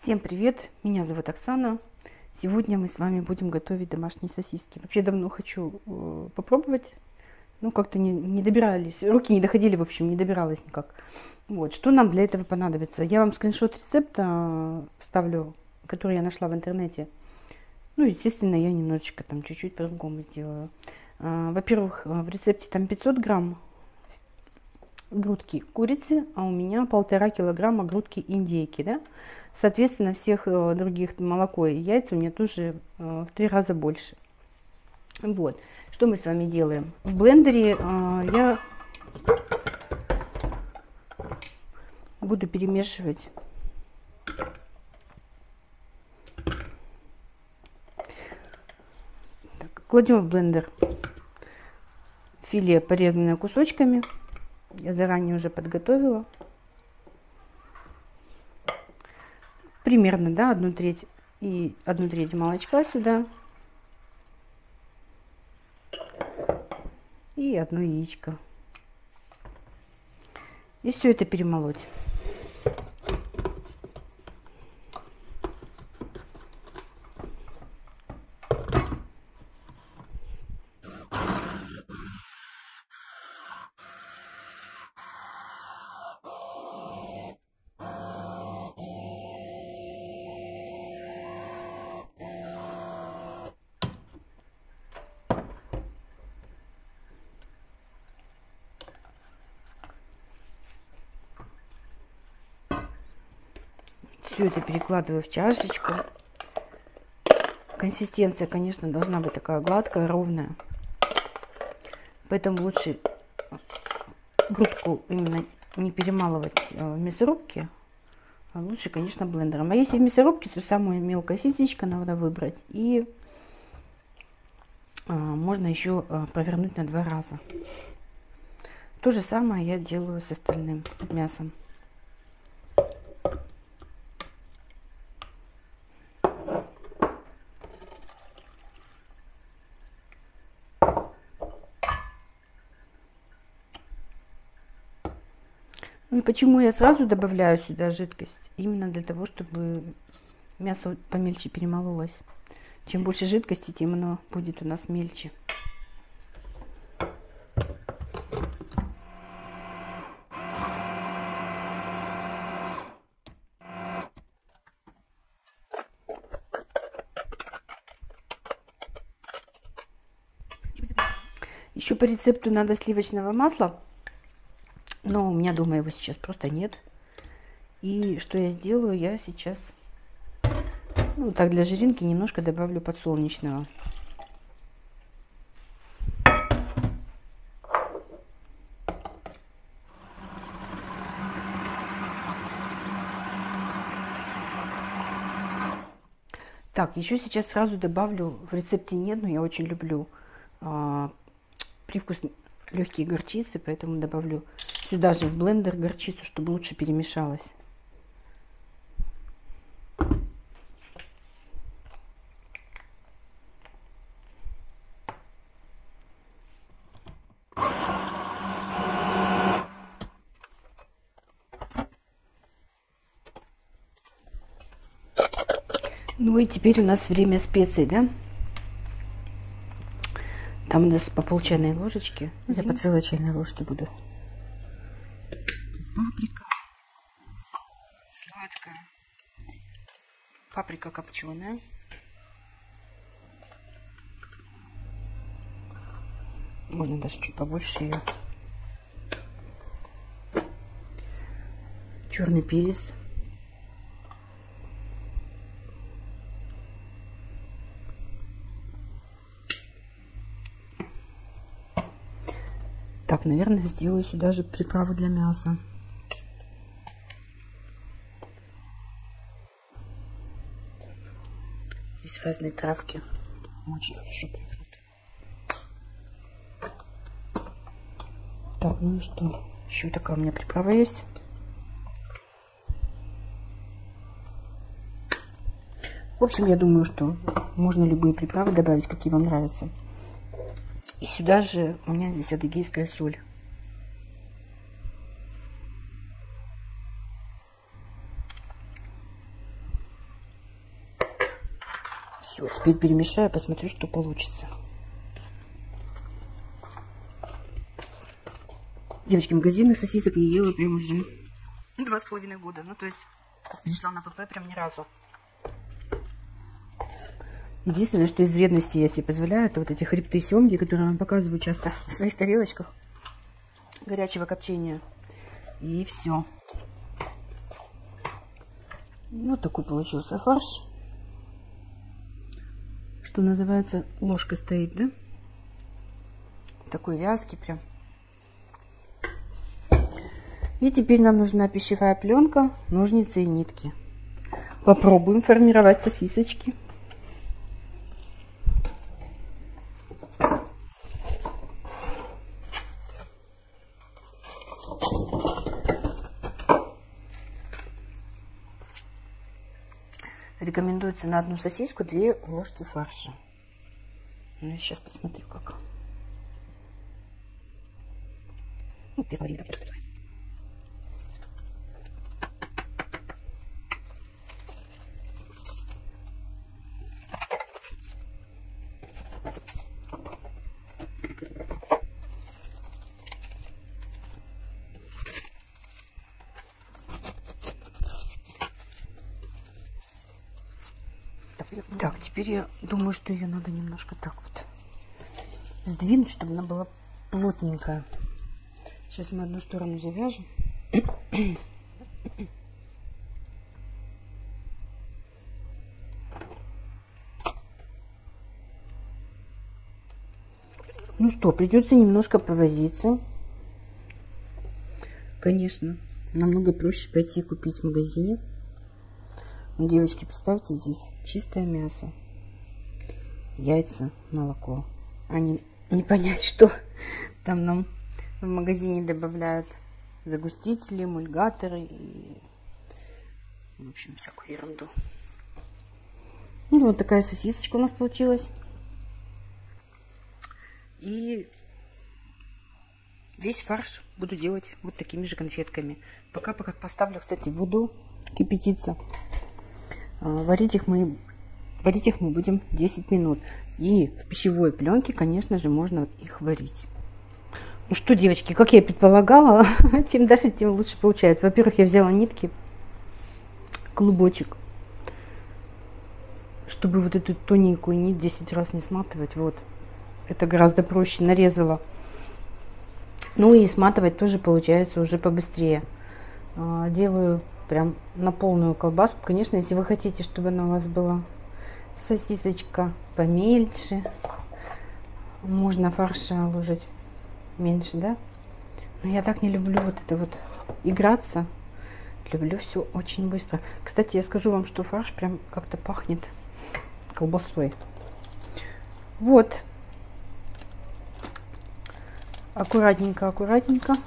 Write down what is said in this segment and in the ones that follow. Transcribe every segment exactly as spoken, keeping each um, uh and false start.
Всем привет! Меня зовут Оксана. Сегодня мы с вами будем готовить домашние сосиски. Вообще давно хочу э, попробовать, ну как-то не, не добирались, руки не доходили, в общем, не добиралась никак. Вот, что нам для этого понадобится? Я вам скриншот рецепта вставлю, который я нашла в интернете. Ну, естественно, я немножечко там чуть-чуть по-другому сделаю. Э, Во-первых, в рецепте там пятьсот грамм грудки курицы, а у меня полтора килограмма грудки индейки, да. Соответственно, всех э, других молоко и яйца у меня тоже э, в три раза больше. Вот, что мы с вами делаем. В блендере э, я буду перемешивать так, кладем в блендер филе, порезанное кусочками. Я заранее уже подготовила. Примерно, да, одну треть и одну треть молочка сюда. И одно яичко. И все это перемолоть. Все это перекладываю в чашечку. Консистенция, конечно, должна быть такая гладкая, ровная. Поэтому лучше грудку именно не перемалывать в мясорубке, а лучше, конечно, блендером. А если в мясорубке, то самую мелкую ситечко надо выбрать. И а, можно еще а, провернуть на два раза. То же самое я делаю с остальным мясом. Ну и почему я сразу добавляю сюда жидкость? Именно для того, чтобы мясо помельче перемололось. Чем больше жидкости, тем оно будет у нас мельче. Еще по рецепту надо сливочного масла. Но у меня дома его сейчас просто нет. И что я сделаю? Я сейчас, ну так, для жиринки немножко добавлю подсолнечного. Так, еще сейчас сразу добавлю, в рецепте нет, но я очень люблю а, привкус легкие горчицы, поэтому добавлю сюда же в блендер горчицу, чтобы лучше перемешалось. Ну и теперь у нас время специй, да? Там у нас по пол чайной ложечки. Я по целой чайной ложке буду. Паприка. Сладкая. Паприка копченая. Можно даже чуть побольше ее. Черный перец. Так, наверное, сделаю сюда же приправу для мяса. Здесь разные травки. Очень хорошо пахнут. Так, ну и что? Еще такая у меня приправа есть. В общем, я думаю, что можно любые приправы добавить, какие вам нравятся. И сюда же у меня здесь адыгейская соль. Все, теперь перемешаю, посмотрю, что получится. Девочки, магазинных сосисок не ела прям уже два с половиной года. Ну, то есть, пришла на ПП прям ни разу. Единственное, что из вредности я себе позволяю, это вот эти хребты семги, которые я вам показываю часто в своих тарелочках горячего копчения. И все. Вот такой получился фарш. Что называется, ложка стоит, да? Такой вязкий прям. И теперь нам нужна пищевая пленка, ножницы и нитки. Попробуем формировать сосисочки. Рекомендуется на одну сосиску две ложки фарша. Ну, я сейчас посмотрю, как. Ну, две с половиной, да, Так, теперь я думаю, что ее надо немножко так вот сдвинуть, чтобы она была плотненькая. Сейчас мы одну сторону завяжем. Ну что, придется немножко повозиться. Конечно, намного проще пойти купить в магазине. Но, девочки, представьте, здесь чистое мясо, яйца, молоко. А не, не понять, что там нам в магазине добавляют загустители, эмульгаторы и, в общем, всякую ерунду. Ну, вот такая сосисочка у нас получилась. И весь фарш буду делать вот такими же конфетками. Пока-пока поставлю, кстати, воду кипятиться. Варить их мы, варить их мы будем десять минут. И в пищевой пленке, конечно же, можно их варить. Ну что, девочки, как я и предполагала, чем дальше, тем лучше получается. Во-первых, я взяла нитки, клубочек, чтобы вот эту тоненькую нить десять раз не сматывать. Вот, это гораздо проще. Нарезала. Ну и сматывать тоже получается уже побыстрее. Делаю прям на полную колбаску. Конечно, если вы хотите, чтобы она у вас была сосисочка помельче, можно фарша ложить меньше, да? Но я так не люблю вот это вот играться. Люблю все очень быстро. Кстати, я скажу вам, что фарш прям как-то пахнет колбасой. Вот. Аккуратненько, аккуратненько.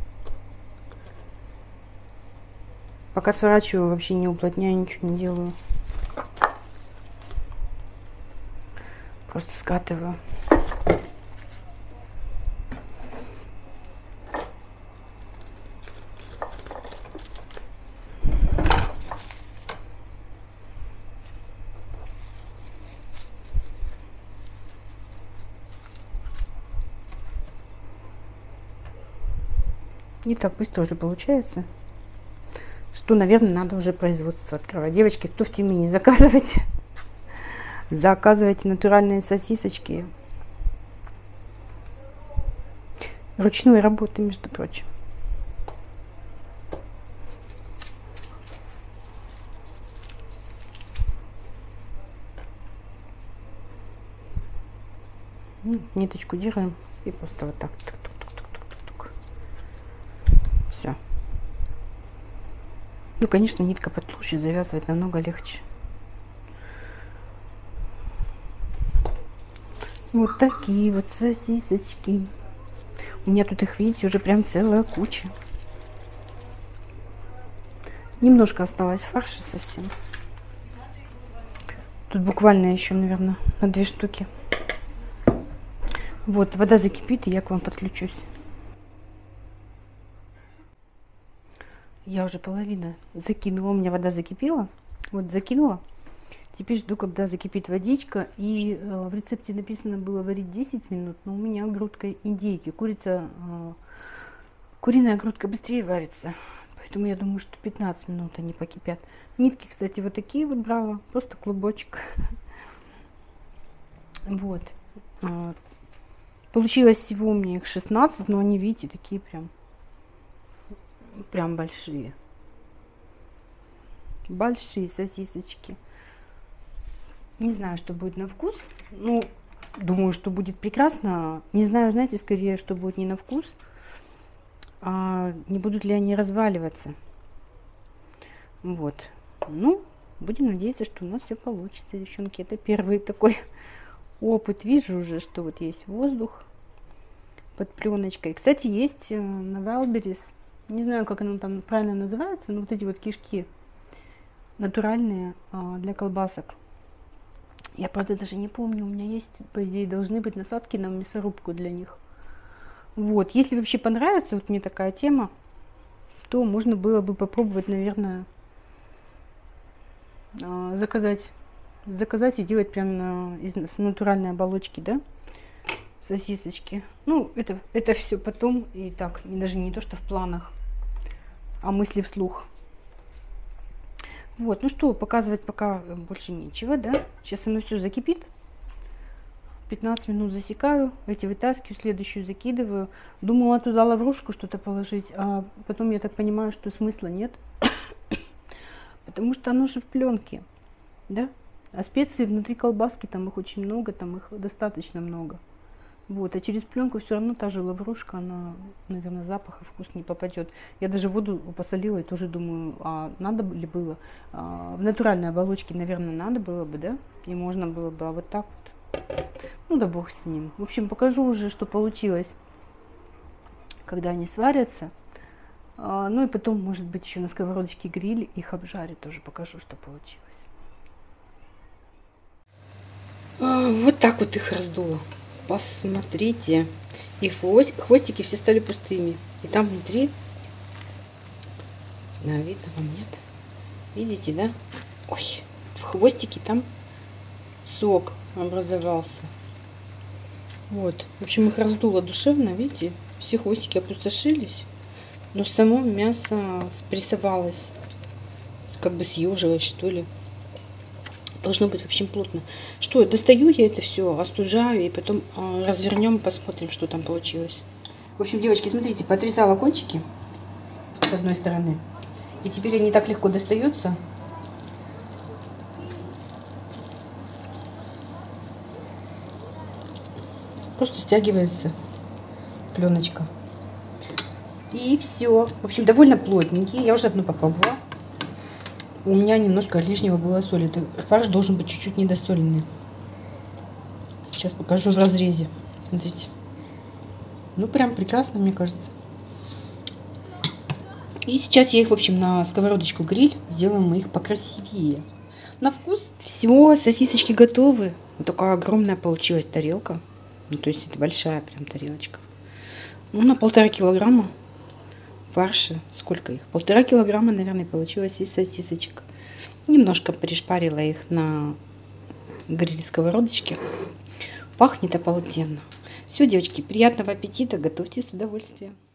Пока сворачиваю, вообще не уплотняю, ничего не делаю. Просто скатываю. Не так быстро уже получается. Что, наверное, надо уже производство открывать. Девочки, кто в Тюмени, заказывайте. Заказывайте натуральные сосисочки. Ручной работы, между прочим. Ниточку делаем и просто вот так. Все. Ну, конечно, нитка потолще, завязывать намного легче. Вот такие вот сосисочки. У меня тут их, видите, уже прям целая куча. Немножко осталось фарша совсем. Тут буквально еще, наверное, на две штуки. Вот, вода закипит, и я к вам подключусь. Я уже половина закинула, у меня вода закипела. Вот закинула. Теперь жду, когда закипит водичка. И э, в рецепте написано было варить десять минут, но у меня грудка индейки. Курица, э, куриная грудка быстрее варится. Поэтому я думаю, что пятнадцать минут они покипят. Нитки, кстати, вот такие вот брала. Просто клубочек. Вот. Получилось всего у меня их шестнадцать, но они, видите, такие прям, прям большие. Большие сосисочки. Не знаю, что будет на вкус. Ну, думаю, что будет прекрасно. Не знаю, знаете, скорее, что будет не на вкус, а не будут ли они разваливаться. Вот. Ну, будем надеяться, что у нас все получится, девчонки. Это первый такой опыт. Вижу уже, что вот есть воздух под пленочкой. Кстати, есть на Wildberries, не знаю, как оно там правильно называется, но вот эти вот кишки натуральные а, для колбасок. Я, правда, даже не помню, у меня есть, по идее, должны быть насадки на мясорубку для них. Вот, если вообще понравится вот мне такая тема, то можно было бы попробовать, наверное, а, заказать, заказать и делать прям на, из с натуральной оболочки, да, сосисочки. Ну, это, это все потом и так, и даже не то, что в планах, а мысли вслух. Вот, ну что, показывать пока больше нечего, да. Сейчас оно все закипит. пятнадцать минут засекаю, эти вытаскиваю, следующую закидываю. Думала туда лаврушку что-то положить, а потом я так понимаю, что смысла нет. Потому что оно же в пленке, да. А специи внутри колбаски, там их очень много, там их достаточно много. Вот, а через пленку все равно та же лаврушка, она, наверное, запах и вкус не попадет. Я даже воду посолила и тоже думаю, а надо ли было? А, в натуральной оболочке, наверное, надо было бы, да? И можно было бы, а вот так вот. Ну да бог с ним. В общем, покажу уже, что получилось, когда они сварятся. А, ну и потом, может быть, еще на сковородочке гриль их обжарю, тоже покажу, что получилось. А, вот так вот их раздуло. Посмотрите, и хвост, хвостики все стали пустыми. И там внутри, да, видно вам, нет? Видите, да? Ой, в хвостике там сок образовался. Вот, в общем, их раздуло душевно, видите? Все хвостики опустошились, но само мясо спрессовалось, как бы съежилось, что ли. Должно быть, в общем, плотно. Что, достаю я это все, остужаю, и потом э, развернем, посмотрим, что там получилось. В общем, девочки, смотрите, подрезала кончики с одной стороны. И теперь они так легко достаются. Просто стягивается пленочка. И все. В общем, довольно плотненькие. Я уже одну попробовала. У меня немножко лишнего было соли. Фарш должен быть чуть-чуть недосоленный. Сейчас покажу в разрезе. Смотрите. Ну, прям прекрасно, мне кажется. И сейчас я их, в общем, на сковородочку гриль. Сделаем мы их покрасивее. На вкус все, сосисочки готовы. Вот такая огромная получилась тарелка. Ну, то есть это большая прям тарелочка. Ну, на полтора килограмма фарша. Сколько их? Полтора килограмма, наверное, получилось из сосисочек. Немножко пришпарила их на гриль-сковородочке. Пахнет ополтенно. Все, девочки, приятного аппетита. Готовьте с удовольствием.